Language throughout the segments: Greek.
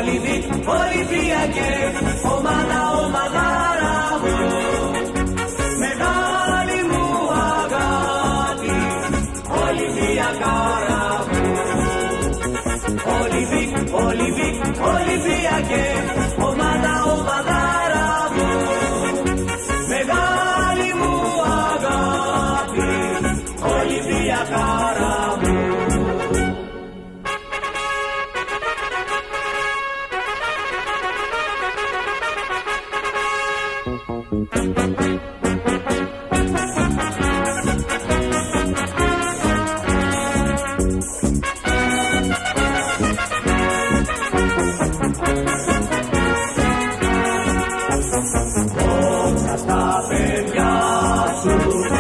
Ολυμπίκ, Ολυμπιακέ, ομάδα, ομαδάρα μου, μεγάλη μου αγάπη, Ολυμπιακάρα μου. Ολυμπίκ, Ολυμπίκ, Ολυμπιακέ, ομάδα, ομαδάρα μου, μεγάλη μου αγάπη, Ολυμπιακάρα μου. Δόξα στα παιδιά σου,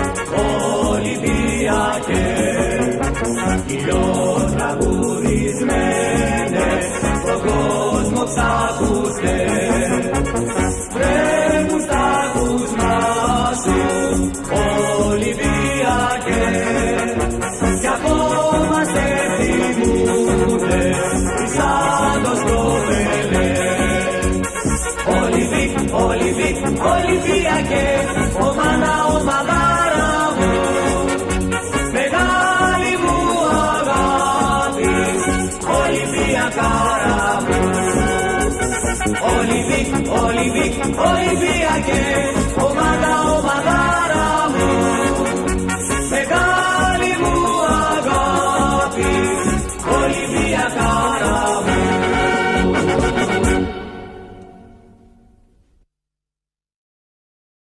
Ολυμπιακέ, ηλιοτραγουδισμένες, στον κόσμο ξακούστε, βρέχουν στα ακούσμα σου, Ολυμπιακέ, κι ακόμα σε θυμούνται, σαν το σκοπελέ. Ολυμπίκ, Ολυμπίκ, Ολυμπιακέ, ομάδα, ομαδάρα μου, μεγάλη μου αγάπη, Ολυμπιακάρα μου. Ολυμπίκ, Ολυμπίκ, Ολυμπιακέ,